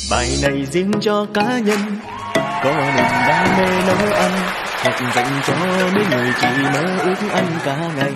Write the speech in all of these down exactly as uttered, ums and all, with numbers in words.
Bài này riêng cho cá nhân có niềm đam mê nấu ăn, hoặc dành cho mấy người chỉ mơ ước ăn cả ngày.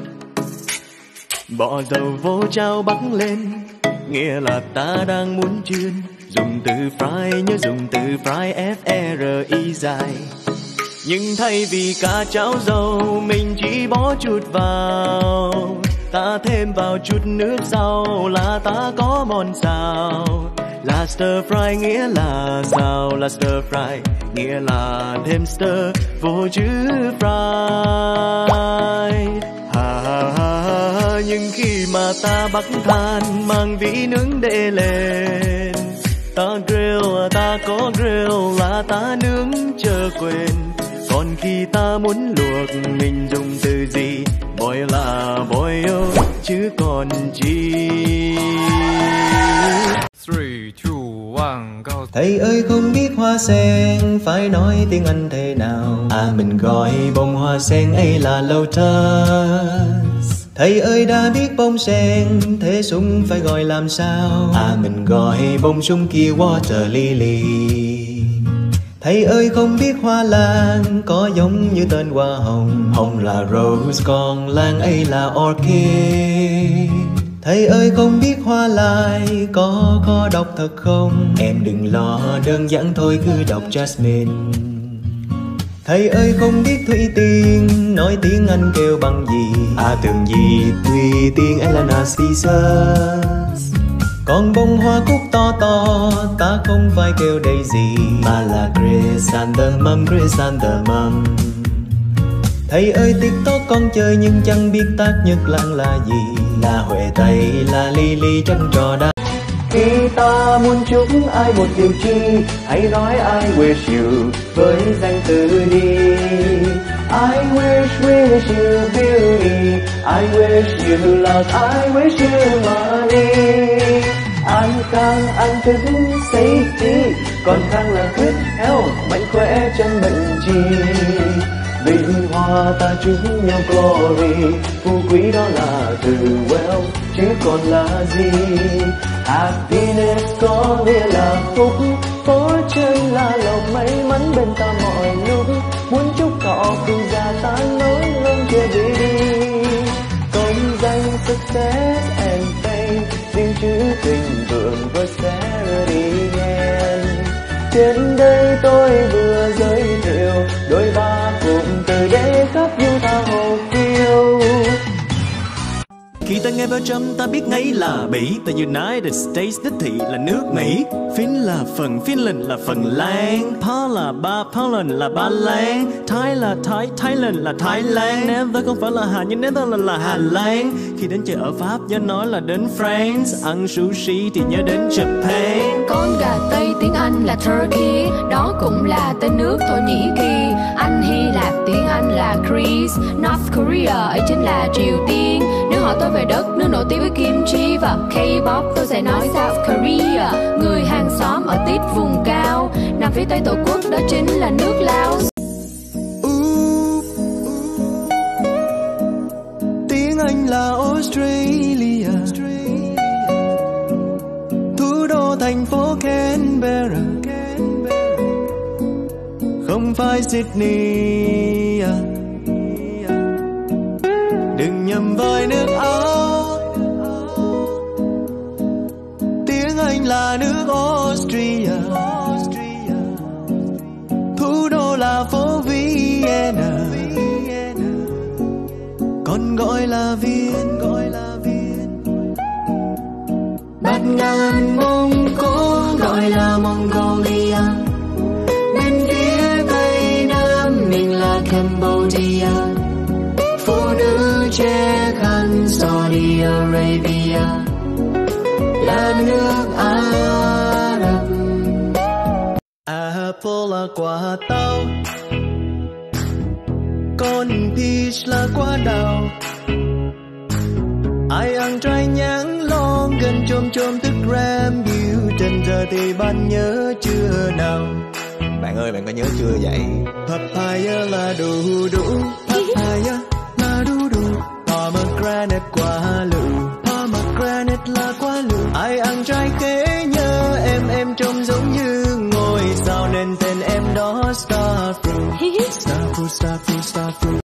Bỏ dầu vô chao bắc lên, nghĩa là ta đang muốn chiên. Dùng từ fry nhớ dùng từ fry F E R I dài. Nhưng thay vì cá cháo dầu mình chỉ bỏ chút vào, ta thêm vào chút nước sau là ta có món xào. Là stir fry nghĩa là xào, là stir fry nghĩa là thêm stir vô chữ fry. Ha ha ha, nhưng khi mà ta bắt than mang vỉ nướng để lên, ta grill, ta có grill là ta nướng chờ quên. Còn khi ta muốn luộc mình dùng từ gì? Boil là boil chứ còn chi. three, two, one, go. Thầy ơi không biết hoa sen phải nói tiếng Anh thế nào? À mình gọi bông hoa sen ấy là lotus. Thầy ơi đã biết bông sen, thế súng phải gọi làm sao? À mình gọi bông súng kia water lily. Thầy ơi không biết hoa lan có giống như tên hoa hồng. Hồng là rose còn lan ấy là orchid. Thầy ơi không biết hoa lai có khó đọc thật không? Em đừng lo, đơn giản thôi cứ đọc Jasmine. Thầy ơi không biết thủy tiên nói tiếng Anh kêu bằng gì? À tưởng gì thủy tiên Elena Species. Còn bông hoa cúc to to ta không phải kêu Daisy mà là chrysanthemum, chrysanthemum. Thầy ơi TikTok con chơi nhưng chẳng biết tác Nhật Lan là gì? Là Huệ Tây, là Lily trăng trò đá. Khi ta muốn chúc ai một điều chi, hãy nói I wish you với danh từ đi. I wish, wish you beauty, I wish you love, I wish you money. An khang, an thức, safety, còn khang là good health, mạnh khỏe chân bệnh chi. Bình hoa ta chúc nhau glory, phú quý đó là từ wealth chứ còn là gì? Happiness có nghĩa là phúc, fortune là lộc may mắn bên ta mọi lúc. Muốn chúc họ khi già ta nói luôn chưa đi đi. Công danh success and fame, riêng chữ thịnh vượng prosperity and. Trên đây tôi vừa giới thiệu đôi ba cụm từ để khắp yêu ta hồ phiêu. Khi ta nghe Belgium ta biết ngay là Bỉ. Ta United States đích thị là nước Mỹ. Fin là phần Finland là phần Lan. Pa là ba Poland là Ba Lan. Thái là Thái Thailand là Thái Lan. Never không phải là Hà nhưng Netherlands là Hà Lan. Khi đến chơi ở Pháp nhớ nói là đến France. Ăn sushi thì nhớ đến Japan. Con gà Tây tiếng Anh là Turkey, đó cũng là tên nước Thổ Nhĩ Kỳ. Anh Hy Lạp tiếng Anh là Greece. North Korea ấy chính là Triều Tiên. Nếu hỏi tôi về đất nước nổi tiếng với kimchi và K-pop, tôi sẽ nói South Korea. Người hàng xóm ở tít vùng cao nằm phía tây tổ quốc đó chính là nước Laos. Tiếng Anh là Australia, thủ đô thành phố Canberra, không phải Sydney. Đừng nhầm với nước Áo, tiếng Anh là nước Austria, thủ đô là phố Vienna, còn gọi là Viên, gọi là Viên. Bát Ngàn Mông Cổ gọi là Mongolia, bên phía tây nam mình là Cambodia. Phụ nữ che khăn Saudi Arabia là nước Ả Rập. Apple là quả táo, còn peach là quả đào. Ai ăn trái nhãn lon gần chôm chôm tức gram biểu trên giờ thì bạn nhớ chưa nào? Bạn ơi bạn có nhớ chưa vậy? Papaya là đu đủ, papaya là đu đủ. Pomegranate quả lựu, pomegranate là quả lựu. Ai ăn trái khế nhớ em em trong có star fruit. Star fruit, star fruit, star fruit.